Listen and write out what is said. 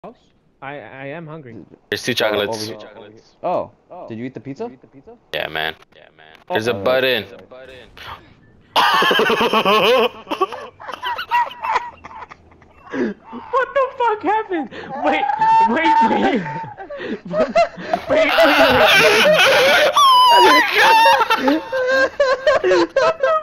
House? I am hungry. There's two chocolates. Two chocolates. Oh, did you eat the pizza? Yeah, man. Oh, There's a alright. button. What the fuck happened? Wait. Wait. What the